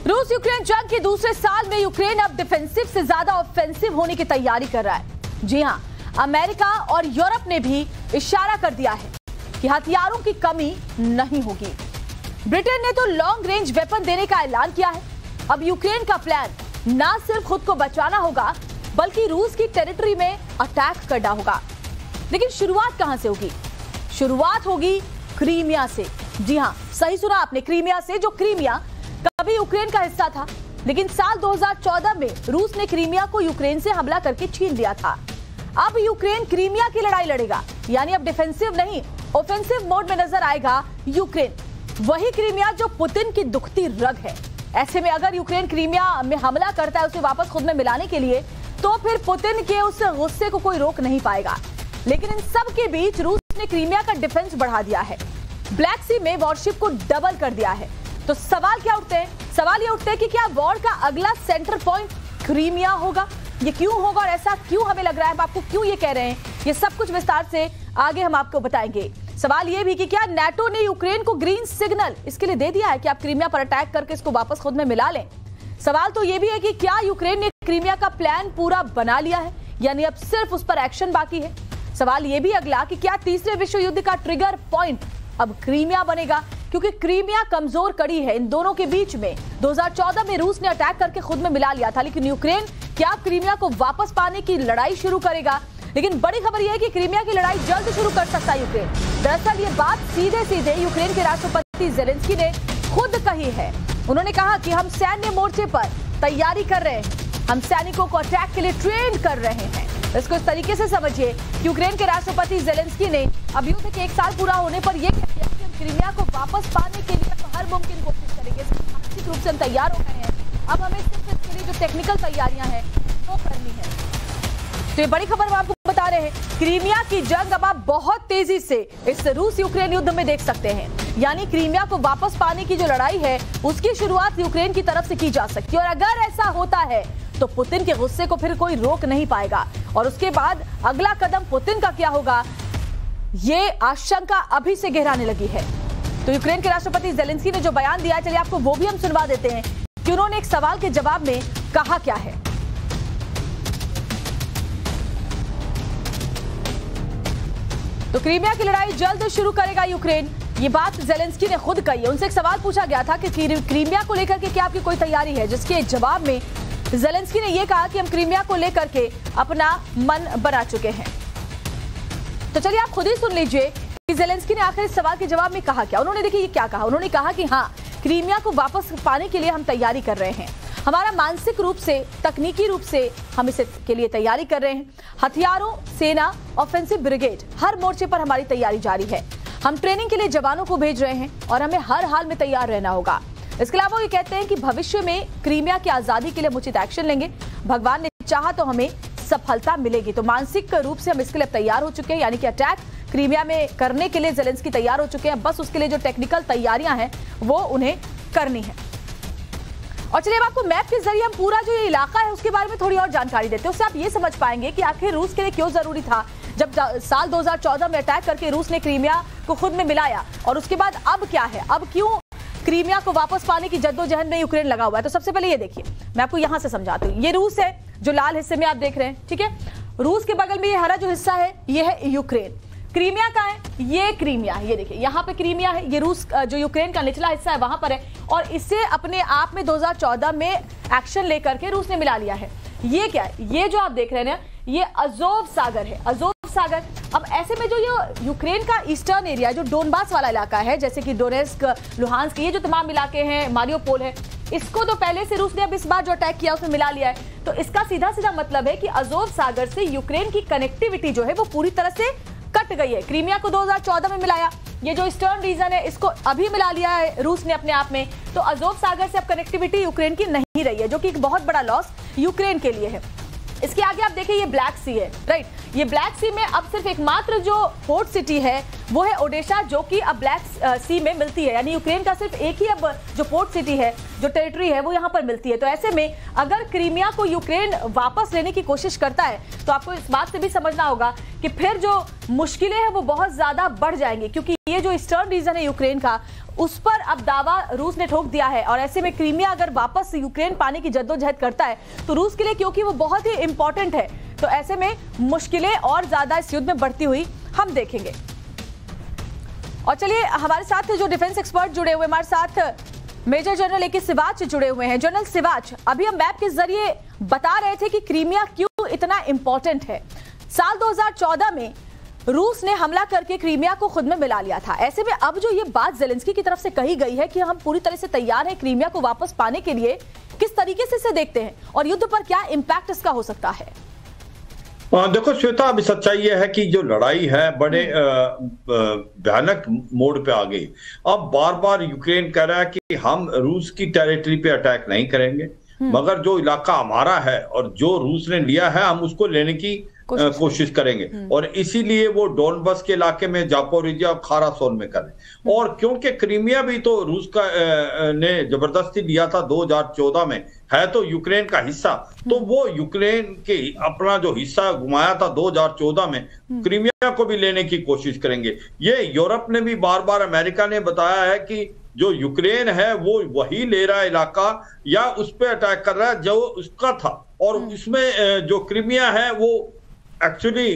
रूस यूक्रेन जंग के दूसरे साल में यूक्रेन अब डिफेंसिव से ज्यादा ऑफेंसिव होने की तैयारी कर रहा है। जी हां, अमेरिका और यूरोप ने भी इशारा कर दिया है कि हथियारों की कमी नहीं होगी। ब्रिटेन ने तो लॉन्ग रेंज वेपन देने का ऐलान किया है। अब यूक्रेन का प्लान ना सिर्फ खुद को बचाना होगा बल्कि रूस की टेरिटरी में अटैक करना होगा। लेकिन शुरुआत कहां से होगी? शुरुआत होगी क्रीमिया से। जी हां, सही सुना आपने, क्रीमिया से। जो क्रीमिया कभी यूक्रेन का हिस्सा था, लेकिन साल 2014 में रूस ने क्रीमिया को यूक्रेन से हमला करके छीन लिया था। अब यूक्रेन क्रीमिया की लड़ाई लड़ेगा, यानी अब डिफेंसिव नहीं ऑफेंसिव मोड में नजर आएगा यूक्रेन। वही क्रीमिया जो पुतिन की दुखती रग है। ऐसे में अगर यूक्रेन क्रीमिया में हमला करता है उसे वापस खुद में मिलाने के लिए, तो फिर पुतिन के उस गुस्से को कोई रोक नहीं पाएगा। लेकिन इन सब के बीच रूस ने क्रीमिया का डिफेंस बढ़ा दिया है, ब्लैक सी में वॉरशिप को डबल कर दिया है। तो सवाल क्या उठते हैं? सवाल ये उठते हैं कि क्या वॉर का अगला सेंटर पॉइंट क्रीमिया होगा? ये क्यों होगा और ऐसा क्यों हमें लग रहा है? हम आपको क्यों ये कह रहे हैं? ये सब कुछ विस्तार से आगे हम आपको बताएंगे। सवाल ये भी कि क्या नाटो ने यूक्रेन को ग्रीन सिग्नल इसके लिए दे दिया है कि आप क्रीमिया पर अटैक करके इसको वापस खुद में मिला लें? सवाल तो ये भी है कि क्या यूक्रेन ने क्रीमिया का प्लान पूरा बना लिया है, यानी अब सिर्फ उस पर एक्शन बाकी है? सवाल ये भी अगला कि क्या तीसरे विश्व युद्ध का ट्रिगर पॉइंट अब क्रीमिया बनेगा? क्योंकि क्रीमिया कमजोर कड़ी है इन दोनों के बीच में। 2014 में रूस ने अटैक करके खुद में मिला लिया था, लेकिन यूक्रेन क्या क्रीमिया को वापस पाने की लड़ाई शुरू करेगा? लेकिन बड़ी खबर यह है कि क्रीमिया की लड़ाई जल्द शुरू कर सकता है यूक्रेन। दरअसल ये बात सीधे सीधे यूक्रेन के राष्ट्रपति जेलेंस्की ने खुद कही है। उन्होंने कहा कि हम सैन्य मोर्चे पर तैयारी कर रहे हैं, हम सैनिकों को अटैक के लिए ट्रेन कर रहे हैं। इसको इस तरीके से समझिए, यूक्रेन के राष्ट्रपति जेलेंस्की ने अब युद्ध के 1 साल पूरा होने पर यह कह दिया कि हम क्रीमिया को वापस पाने के लिए हर मुमकिन कोशिश करेंगे। मानसिक रूप से हम तैयार हो गए हैं, अब हमें सिर्फ इसके लिए जो टेक्निकल तैयारियां हैं वो करनी है। तो ये बड़ी खबर हम आपको बता रहे हैं, क्रीमिया की जंग अब आप बहुत तेजी से इस रूस यूक्रेन युद्ध में देख सकते हैं। यानी क्रीमिया को वापस पाने की जो लड़ाई है उसकी शुरुआत यूक्रेन की तरफ से की जा सकती है। और अगर ऐसा होता है तो पुतिन के गुस्से को फिर कोई रोक नहीं पाएगा। और उसके बाद अगला कदम पुतिन का क्या होगा, ये आशंका अभी से गहराने लगी है। तो यूक्रेन के राष्ट्रपति जेलेंस्की ने जो बयान दिया, चलिए आपको वो भी हम सुनवा देते हैं कि उन्होंने एक सवाल के जवाब में कहा क्या है। तो क्रीमिया की लड़ाई जल्द शुरू करेगा यूक्रेन, ये बात जेलेंस्की ने खुद कही है। उनसे एक सवाल पूछा गया था कि क्रीमिया को लेकर के क्या आपकी कोई तैयारी है, जिसके जवाब में जेलेंस्की ने यह कहा कि हम क्रीमिया को लेकर के अपना मन बना चुके हैं। तो चलिए आप खुद ही सुन लीजिए कि जेलेंस्की ने आखिर इस सवाल के जवाब में कहा क्या। उन्होंने देखिए ये क्या कहा, उन्होंने कहा कि हाँ, क्रीमिया को वापस पाने के लिए हम तैयारी कर रहे हैं। हमारा मानसिक रूप से, तकनीकी रूप से हम इसे के लिए तैयारी कर रहे हैं। हथियारों, सेना, ऑफेंसिव ब्रिगेड, हर मोर्चे पर हमारी तैयारी जारी है। हम ट्रेनिंग के लिए जवानों को भेज रहे हैं और हमें हर हाल में तैयार रहना होगा। इसके अलावा ये कहते हैं कि भविष्य में क्रीमिया की आजादी के लिए उचित एक्शन लेंगे। भगवान ने चाहा तो हमें सफलता मिलेगी। तो मानसिक रूप से हम इसके लिए तैयार हो चुके हैं, यानी कि अटैक क्रीमिया में करने के लिए जेलेंस्की तैयार हो चुके हैं। बस उसके लिए जो टेक्निकल तैयारियां हैं वो उन्हें करनी है। और चलिए अब आपको मैप के जरिए हम पूरा जो ये इलाका है उसके बारे में थोड़ी और जानकारी देते हैं। उससे आप ये समझ पाएंगे कि आखिर रूस के लिए क्यों जरूरी था जब साल 2014 में अटैक करके रूस ने क्रीमिया को खुद में मिलाया, और उसके बाद अब क्या है, अब क्यों क्रीमिया को वापस पाने की जद्दोजहद में यूक्रेन लगा हुआ है। तो सबसे पहले ये देखिए, मैं आपको यहां से समझाती हूँ। ये रूस है जो लाल हिस्से में आप देख रहे हैं, ठीक है। रूस के बगल में ये हरा जो हिस्सा है ये है यूक्रेन। क्रीमिया का है, ये क्रीमिया है, ये देखिए यहाँ पे क्रीमिया है। ये रूस जो यूक्रेन का निचला हिस्सा है वहां पर है, और इसे अपने आप में 2014 में एक्शन लेकर के रूस ने मिला लिया है। ये क्या है, ये जो आप देख रहे हैं ना, ये अजोव सागर है, अजोव सागर। अब ऐसे में जो ये यूक्रेन का ईस्टर्न एरिया, जो डोनबास वाला इलाका है, जैसे कि डोनेस्क, लुहांस्क, ये जो तमाम इलाके हैं, मारियोपोल है, इसको तो पहले से रूस ने अब इस बार जो अटैक किया उसमें मिला लिया है। तो इसका सीधा सीधा मतलब है कि अजोव सागर से यूक्रेन की कनेक्टिविटी जो है वो पूरी तरह से कट गई है। क्रीमिया को 2014 में मिलाया, ये जो ईस्टर्न रीजन है इसको अभी मिला लिया है रूस ने अपने आप में। तो अजोव सागर से अब कनेक्टिविटी यूक्रेन की नहीं रही है, जो कि एक बहुत बड़ा लॉस यूक्रेन के लिए है। इसके आगे आप देखिए ये ब्लैक सी है, राइट। ये ब्लैक सी में अब सिर्फ एकमात्र जो पोर्ट सिटी है वो है ओडेशा, जो कि अब ब्लैक सी में मिलती है। यानी यूक्रेन का सिर्फ एक ही अब जो पोर्ट सिटी है, जो टेरिटरी है, वो यहाँ पर मिलती है। तो ऐसे में अगर क्रीमिया को यूक्रेन वापस लेने की कोशिश करता है तो आपको इस बात से भी समझना होगा कि फिर जो मुश्किलें हैं वो बहुत ज्यादा बढ़ जाएंगी, क्योंकि ये जो ईस्टर्न रीजन है यूक्रेन का, उस पर अब दावा रूस ने ठोक दिया है। और ऐसे में क्रीमिया अगर वापस यूक्रेन पाने की जद्दोजहद करता है तो रूस के लिए, क्योंकि वो बहुत ही इंपॉर्टेंट है, तो ऐसे में मुश्किलें और ज्यादा इस युद्ध में बढ़ती हुई हम देखेंगे। और चलिए हमारे साथ जो डिफेंस एक्सपर्ट जुड़े हुए, हमारे साथ मेजर जनरल ए.के. सिवाच जुड़े हुए हैं। जनरल सिवाच, अभी हम मैप के जरिए बता रहे थे कि क्रीमिया क्यों इतना इंपॉर्टेंट है। साल 2014 में रूस ने हमला करके क्रीमिया को खुद में मिला लिया था। ऐसे में अब जो ये बात ज़ेलेंस्की की तरफ से कही गई है कि हम पूरी तरह से तैयार हैं क्रीमिया को वापस पाने के लिए, किस तरीके से इसे देखते हैं और युद्ध पर क्या इंपैक्ट इसका हो सकता है? देखो श्वेता, अभी सच्चाई यह है कि जो लड़ाई है बड़े भयानक मोड पे आ गई। अब बार बार यूक्रेन कह रहा है कि हम रूस की टेरिटरी पे अटैक नहीं करेंगे, मगर जो इलाका हमारा है और जो रूस ने लिया है हम उसको लेने की कोशिश करेंगे। और इसीलिए वो डोनबस के इलाके में जापोरिजिया और खारासोन में करें। और क्योंकि क्रीमिया भी तो रूस का ने जबरदस्ती लिया था 2014 में, है तो यूक्रेन का हिस्सा, तो वो यूक्रेन के अपना जो हिस्सा घुमाया था 2014 में, क्रीमिया को भी लेने की कोशिश करेंगे। ये यूरोप ने भी बार बार, अमेरिका ने बताया है कि जो यूक्रेन है वो वही ले रहा है इलाका या उस पर अटैक कर रहा है जो उसका था। और इसमें जो क्रीमिया है वो एक्चुअली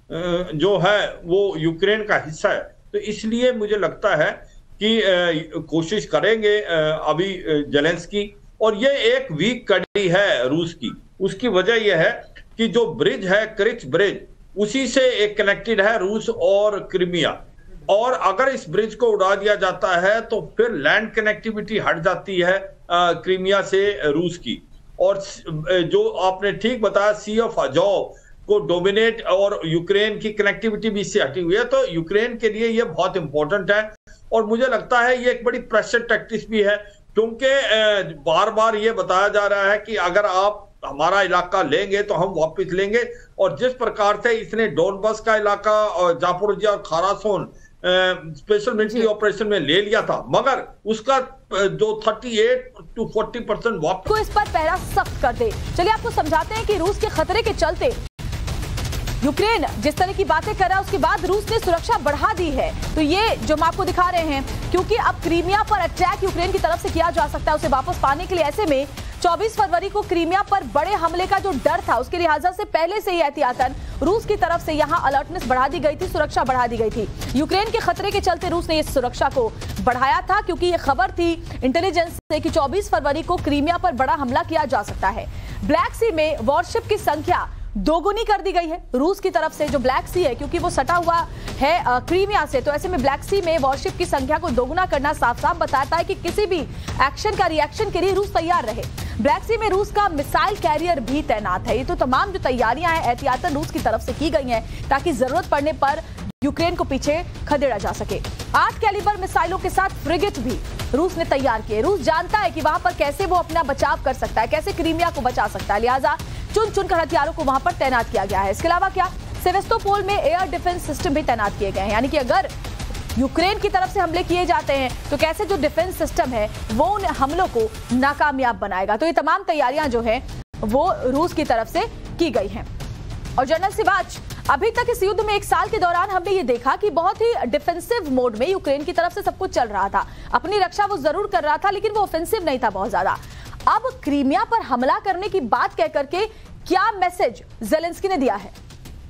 जो है वो यूक्रेन का हिस्सा है। तो इसलिए मुझे लगता है कि कोशिश करेंगे अभी ज़ेलेंस्की, और ये एक वीक कड़ी है रूस की। उसकी वजह यह है कि जो ब्रिज है क्रिच ब्रिज, उसी से एक कनेक्टेड है रूस और क्रीमिया, और अगर इस ब्रिज को उड़ा दिया जाता है तो फिर लैंड कनेक्टिविटी हट जाती है क्रीमिया से रूस की। और जो आपने ठीक बताया, सी ऑफ अजोव को डोमिनेट और यूक्रेन की कनेक्टिविटी भी इससे हटी हुई है, तो यूक्रेन के लिए ये बहुत इंपॉर्टेंट है। और मुझे लगता है ये एक बड़ी प्रेशर टैक्टिक्स भी है, क्योंकि बार बार ये बताया जा रहा है कि अगर आप हमारा इलाका लेंगे तो हम वापस लेंगे। और जिस प्रकार से इसने डोनबस का इलाका और जापोरिजिया और खारासोन स्पेशल मिलिट्री ऑपरेशन में ले लिया था, मगर उसका जो 38 to 40% वापस को इस पर पहरा सख्त कर दे। चलिए आपको समझाते हैं कि रूस के खतरे के चलते यूक्रेन जिस तरह की बातें कर रहा है, उसके बाद रूस ने सुरक्षा बढ़ा दी है। तो ये जो हम आपको दिखा रहे हैं, क्योंकि अब क्रीमिया पर अटैक यूक्रेन की तरफ से किया जा सकता है उसे वापस पाने के लिए। ऐसे में 24 फरवरी को क्रीमिया पर बड़े हमले का जो डर था, उसके लिहाजा से पहले से ही एहतियातन रूस की तरफ से यहां अलर्टनेस बढ़ा दी गई थी, सुरक्षा बढ़ा दी गई थी। यूक्रेन के खतरे के चलते रूस ने इस सुरक्षा को बढ़ाया था, क्योंकि ये खबर थी इंटेलिजेंस से कि 24 फरवरी को क्रीमिया पर बड़ा हमला किया जा सकता है। ब्लैक सी में वॉरशिप की संख्या दोगुनी कर दी गई है रूस की तरफ से। जो ब्लैक सी है, क्योंकि वो सटा हुआ है क्रीमिया से, तो ऐसे में ब्लैक सी में वॉरशिप की संख्या को दोगुना करना साफ साफ बताता है कि किसी भी एक्शन का रिएक्शन के लिए रूस तैयार रहे। ब्लैक सी में रूस का मिसाइल कैरियर भी तैनात है। ये तो तमाम जो तैयारियां हैं एहतियातन रूस की तरफ से की गई हैं, ताकि जरूरत पड़ने पर यूक्रेन को पीछे खदेड़ा जा सके। 8 कैलिबर मिसाइलों के साथ फ्रिगेट भी रूस ने तैयार किए। रूस जानता है कि वहां पर कैसे वो अपना बचाव कर सकता है, कैसे क्रीमिया को बचा सकता है, लिहाजा चुन चुनकर हथियारों को वहां पर तैनात किया गया है। इसके अलावा क्या, सेवेस्तोपोल में एयर डिफेंस सिस्टम भी तैनात किए गए हैं, यानी कि अगर यूक्रेन की तरफ से हमले किए जाते हैं तो कैसे जो डिफेंस सिस्टम है वो उन हमलों को नाकामयाब बनाएगा। तो ये तमाम तैयारियां जो है वो रूस की तरफ से की गई हैं। और जनरल सिवाच, अभी तक इस युद्ध में 1 साल के दौरान हमने ये देखा कि बहुत ही डिफेंसिव मोड में यूक्रेन की तरफ से सब कुछ चल रहा था। अपनी रक्षा वो जरूर कर रहा था, लेकिन वो ऑफेंसिव नहीं था बहुत ज्यादा। अब क्रीमिया पर हमला करने की बात कह करके क्या मैसेज ज़ेलेंस्की ने दिया है?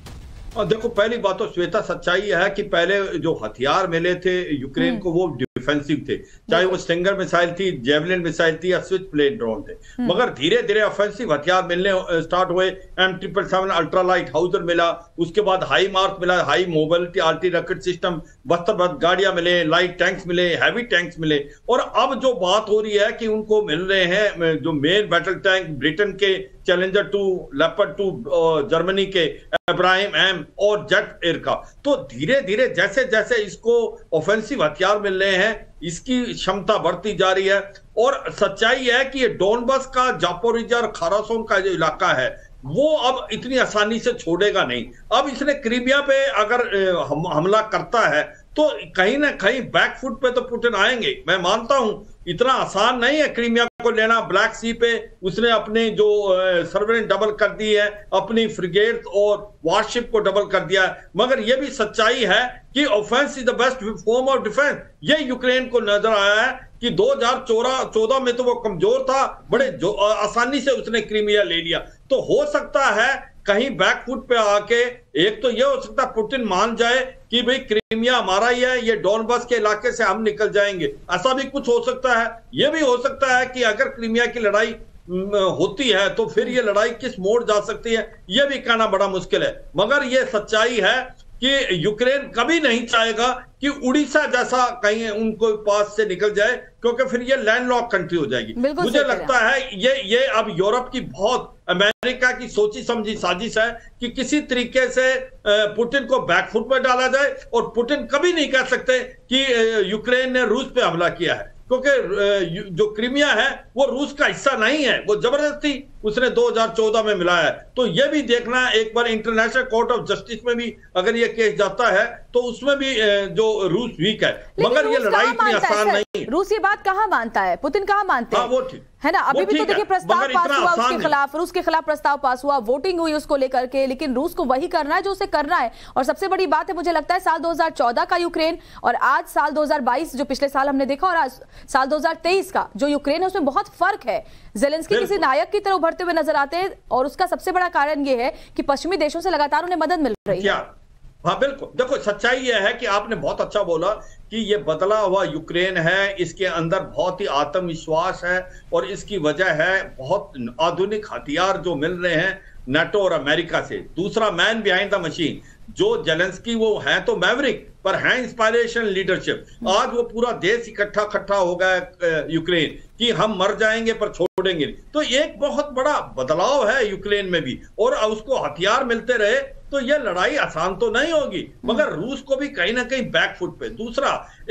देखो, पहली बात तो श्वेता सच्चाई है कि पहले जो हथियार मिले थे यूक्रेन को वो डिफेंसिव थे, चाहे वो स्टिंगर मिसाइल थी, जेवलिन मिसाइल थी या स्विच प्लेन ड्रोन थे। मगर धीरे धीरे ऑफेंसिव हथियार मिलने स्टार्ट हुए। M777 अल्ट्रालाइट हाउजर मिला, उसके बाद हाई मार्क मिला, high mobility arty rocket system, बस्तर गाड़ियां मिले, लाइट टैंक्स मिले, हैवी टैंक्स मिले। और अब जो बात हो रही है कि उनको मिल रहे हैं जो मेन बैटल टैंक, ब्रिटेन के चैलेंजर 2, लेपर्ड 2, जर्मनी के इब्राहिम एम और जेट एयर का। तो धीरे धीरे जैसे जैसे इसको ऑफेंसिव हथियार मिल रहे हैं, इसकी क्षमता बढ़ती जा रही है। और सच्चाई है कि ये डोनबस का, जापोरिजिया और खारासोन का जो इलाका है वो अब इतनी आसानी से छोड़ेगा नहीं। अब इसने क्रीमिया पे अगर हमला करता है तो कहीं ना कहीं बैकफुट पे तो पुतिन आएंगे। मैं मानता हूं इतना आसान नहीं है क्रीमिया को लेना। ब्लैक सी पे उसने अपने जो सर्वेलेंस डबल कर दी है, अपनी फ्रिगेट और वारशिप को डबल कर दिया है। मगर यह भी सच्चाई है कि offense is the best form of defence. ये यूक्रेन को नजर आया है कि 2014 में तो वो कमजोर था, बड़े आसानी से उसने क्रीमिया ले लिया। तो हो सकता है कहीं बैकफुट पे आके, एक तो ये हो सकता है पुतिन मान जाए कि भाई क्रीमिया हमारा ही है, ये डॉनबास के इलाके से हम निकल जाएंगे, ऐसा भी कुछ हो सकता है। ये भी हो सकता है कि अगर क्रीमिया की लड़ाई होती है तो फिर ये लड़ाई किस मोड़ जा सकती है, ये भी कहना बड़ा मुश्किल है। मगर ये सच्चाई है कि यूक्रेन कभी नहीं चाहेगा कि उड़ीसा जैसा कहीं उनको पास से निकल जाए, क्योंकि फिर ये लैंडलॉक कंट्री हो जाएगी। मुझे लगता है ये अब यूरोप की बहुत, अमेरिका की सोची समझी साजिश है कि किसी तरीके से पुतिन को बैकफुट पर डाला जाए। और पुतिन कभी नहीं कह सकते कि यूक्रेन ने रूस पे हमला किया है, क्योंकि जो क्रीमिया है वो रूस का हिस्सा नहीं है, वो जबरदस्ती उसने 2014 में मिलाया है। तो ये भी देखना, एक बार इंटरनेशनल कोर्ट ऑफ जस्टिस में भी अगर ये केस जाता है तो उसमें भी जो रूस वीक है। मगर ये लड़ाई इतनी आसान नहीं। रूस ये बात कहां मानता है, पुतिन कहां मानते हैं? वो ठीक है ना। अभी भी तो देखिए प्रस्ताव पास हुआ उसके खिलाफ, रूस के खिलाफ प्रस्ताव पास हुआ, वोटिंग हुई उसको लेकर के, लेकिन रूस को वही करना है जो उसे करना है। और सबसे बड़ी बात है, मुझे लगता है साल 2014 का यूक्रेन और आज साल 2022 जो पिछले साल हमने देखा, और आज साल 2023 का जो यूक्रेन है, उसमें बहुत फर्क है। ज़ेलेंस्की किसी नायक की तरह उभरते हुए नजर आते हैं, और उसका सबसे बड़ा कारण यह है कि पश्चिमी देशों से लगातार उन्हें मदद मिल रही है। हाँ बिल्कुल, देखो सच्चाई यह है कि आपने बहुत अच्छा बोला कि ये बदला हुआ यूक्रेन है, इसके अंदर बहुत ही आत्मविश्वास है, और इसकी वजह है बहुत आधुनिक हथियार जो मिल रहे हैं नाटो और अमेरिका से। दूसरा, मैन बिहाइंड द मशीन, जो जेलेंस्की वो है तो मैवरिक पर है इंस्पायरेशन लीडरशिप। आज वो पूरा देश इकट्ठा हो गया यूक्रेन कि हम मर जाएंगे पर छोड़ेंगे। तो एक बहुत बड़ा बदलाव है यूक्रेन में भी, और उसको हथियार मिलते रहे तो ये लड़ाई आसान तो नहीं होगी, मगर रूस को भी कहीं ना कहीं बैकफुट पे। दूसरा,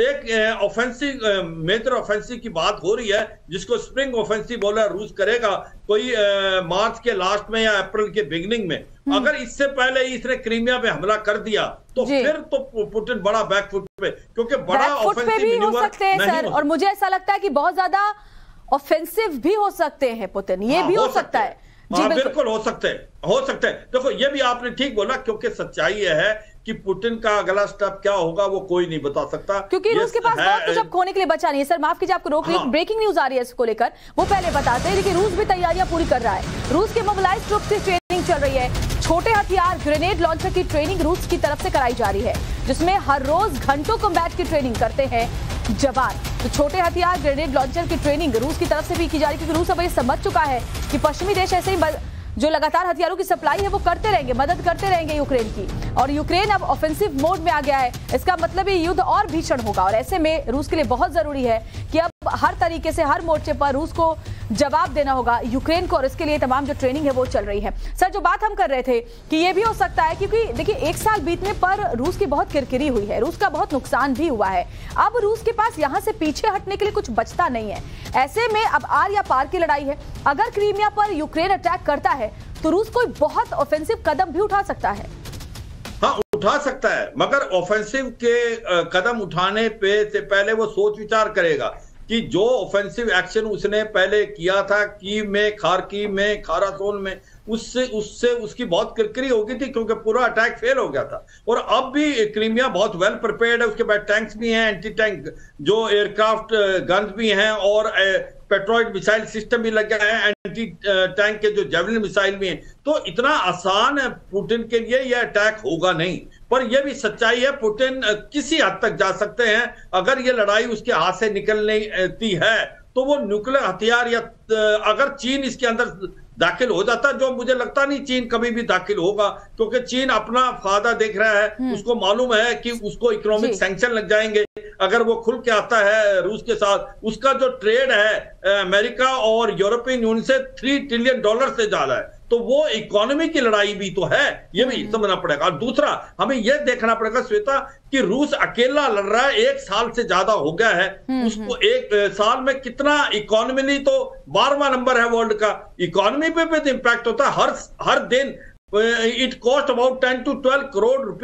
एक ऑफेंसिव, मेजर ऑफेंसिव की बात हो रही है, जिसको स्प्रिंग ऑफेंसिव बोला रूस करेगा कोई मार्च के लास्ट में या अप्रैल के बिगिनिंग में। अगर इससे पहले इसने क्रीमिया पे हमला कर दिया तो फिर तो पुतिन बड़ा बैकफुट पे, क्योंकि बड़ा ऑफेंसिव भी हो सकते हैं सर। और मुझे ऐसा लगता है कि बहुत ज्यादा ऑफेंसिव भी हो सकते हैं पुतिन, ये भी हो सकता है। हाँ बिल्कुल हो सकते हैं। देखो ये भी आपने ठीक बोला, क्योंकि सच्चाई यह है कि पुतिन का अगला स्टेप क्या होगा वो कोई नहीं बता सकता, क्योंकि रूस के पास बहुत कुछ अब खोने के लिए बचा नहीं है। सर माफ कीजिए आपको रोक रही हूं, ब्रेकिंग न्यूज आ रही है इसको लेकर, वो पहले बताते हैं। लेकिन रूस भी तैयारियां पूरी कर रहा है। रूस के मोबिलाइज्ड ट्रुप्स की ट्रेनिंग चल रही है। छोटे हथियार, ग्रेनेड लॉन्चर की ट्रेनिंग रूस की तरफ से कराई जा रही है, जिसमें हर रोज घंटों कॉम्बैट की ट्रेनिंग करते हैं जवान। तो छोटे हथियार, ग्रेनेड लॉन्चर की ट्रेनिंग रूस की तरफ से भी की जा रही है, क्योंकि रूस अब ये समझ चुका है कि पश्चिमी देश ऐसे ही जो लगातार हथियारों की सप्लाई है वो करते रहेंगे, मदद करते रहेंगे यूक्रेन की। और यूक्रेन अब ऑफेंसिव मोड में आ गया है। इसका मतलब ये युद्ध और भीषण होगा, और ऐसे में रूस के लिए बहुत जरूरी है कि अब हर तरीके से, हर मोर्चे पर रूस को जवाब देना होगा यूक्रेन को, और इसके लिए तमाम जो ट्रेनिंग है वो चल रही है। सर जो बात हम कर रहे थे कि ये भी हो सकता है, क्योंकि देखिए एक साल बीतने पर रूस की बहुत किरकिरी हुई है, रूस का बहुत नुकसान भी हुआ है। अब रूस के पास यहां से पीछे हटने के लिए कुछ बचता नहीं है। ऐसे में अब आर या पार की लड़ाई है। अगर क्रीमिया पर यूक्रेन अटैक करता है तो रूस कोई बहुत ऑफेंसिव कदम भी उठा सकता है। हाँ उठा सकता है, मगर ऑफेंसिव के कदम उठाने पे से पहले वो सोच विचार करेगा कि जो ऑफेंसिव एक्शन उसने पहले किया था कीव में, खार्किव में, खारासोन में, उससे उसकी बहुत किरकिरी हो गई थी, क्योंकि पूरा अटैक फेल हो गया था। और अब भी क्रीमिया बहुत वेल प्रिपेयर्ड है, उसके बाद टैंक्स भी हैं, एंटी टैंक जो एयरक्राफ्ट गन्स भी हैं, और पेट्रोइड मिसाइल सिस्टम भी लग गया है, एंटी टैंक के जो जेवलिन मिसाइल भी हैं। तो इतना आसान है पुतिन के लिए यह अटैक होगा नहीं। पर यह भी सच्चाई है, पुतिन किसी हद तक जा सकते हैं। अगर ये लड़ाई उसके हाथ से निकलती है तो वो न्यूक्लियर हथियार, या अगर चीन इसके अंदर दाखिल हो जाता, जो मुझे लगता नहीं चीन कभी भी दाखिल होगा, क्योंकि चीन अपना फायदा देख रहा है। उसको मालूम है कि उसको इकोनॉमिक सैंक्शन लग जाएंगे अगर वो खुल के आता है रूस के साथ। उसका जो ट्रेड है अमेरिका और यूरोपियन यूनियन से $3 ट्रिलियन से ज्यादा है, तो वो इकोनॉमी की लड़ाई भी तो है, ये भी समझना पड़ेगा। और दूसरा, हमें यह देखना पड़ेगा श्वेता कि रूस अकेला लड़ रहा है, 1 साल से ज्यादा हो गया है। उसको 1 साल में कितना इकोनॉमिकली तो 12वां नंबर है वर्ल्ड का, इकोनॉमी पे भी इम्पैक्ट होता है हर दिन। It cost about 10 to 12 crore rupees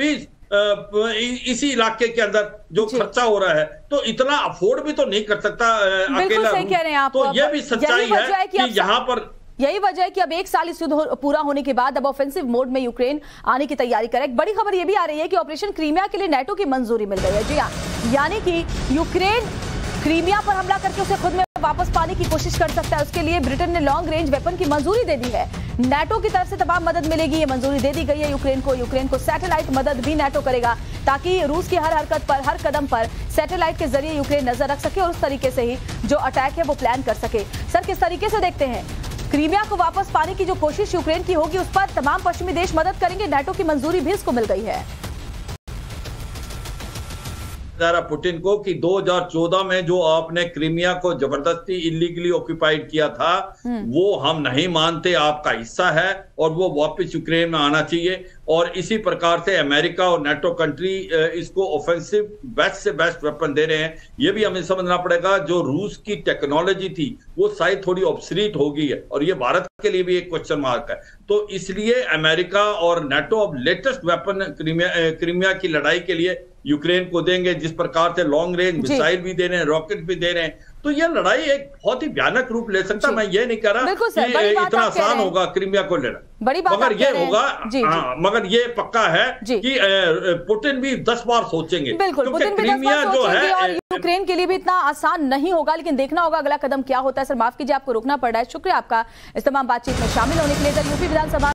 इसी इलाके के अंदर जो खर्चा हो रहा है, तो इतना अफोर्ड भी तो नहीं कर सकता अकेला। सही कह रहे हैं आप। तो ये भी सच्चाई है कि यहाँ पर यही वजह है कि अब एक साल इस युद्ध पूरा होने के बाद अब ऑफेंसिव मोड में यूक्रेन आने की तैयारी करे। एक बड़ी खबर यह भी आ रही है कि ऑपरेशन क्रीमिया के लिए नेटो की मंजूरी मिल गई है। जी हाँ, यानी कि यूक्रेन क्रीमिया पर हमला करके उसे खुद में वापस पाने की कोशिश कर सकता है। उसके लिए ब्रिटेन ने लॉन्ग रेंज वेपन की मंजूरी दे दी है। नेटो की तरफ से तमाम मदद मिलेगी, ये मंजूरी दे दी गई है यूक्रेन को। यूक्रेन को सैटेलाइट मदद भी नेटो करेगा ताकि रूस की हर हरकत पर, हर कदम पर सैटेलाइट के जरिए यूक्रेन नजर रख सके और उस तरीके से ही जो अटैक है वो प्लान कर सके। सर, किस तरीके से देखते हैं क्रीमिया को वापस पाने की जो कोशिश यूक्रेन की होगी उस पर तमाम पश्चिमी देश मदद करेंगे, नेटो की मंजूरी भी इसको मिल गई है। पुतिन को कि 2014 में जो आपने क्रीमिया को जबरदस्ती इलीगली ऑक्यूपाइड किया था वो हम नहीं मानते, आपका हिस्सा है और वो वापस यूक्रेन में आना चाहिए। और इसी प्रकार से अमेरिका और नेटो कंट्री इसको ऑफेंसिव बेस्ट से बेस्ट वेपन दे रहे हैं। ये भी हमें समझना पड़ेगा जो रूस की टेक्नोलॉजी थी वो शायद थोड़ी ऑब्सलीट हो गई है और ये भारत के लिए भी एक क्वेश्चन मार्क है। तो इसलिए अमेरिका और नेटो अब लेटेस्ट वेपन क्रीमिया की लड़ाई के लिए यूक्रेन को देंगे, जिस प्रकार से लॉन्ग रेंज मिसाइल भी दे रहे हैं, रॉकेट भी दे रहे हैं। तो यह लड़ाई एक बहुत ही भयानक रूप ले सकता है। मैं ये नहीं कह रहा कि इतना आसान होगा क्रीमिया को लेना, बड़ी बात मगर ये होगा, मगर ये पक्का है कि पुतिन भी 10 बार सोचेंगे। बिल्कुल, पुतिन भी 10 बार सोचेंगे और यूक्रेन के लिए भी इतना आसान नहीं होगा, लेकिन देखना होगा अगला कदम क्या होता है। सर माफ कीजिए, आपको रुकना पड़ रहा है। शुक्रिया आपका इस तमाम बातचीत में शामिल होने के लिए। यूपी विधानसभा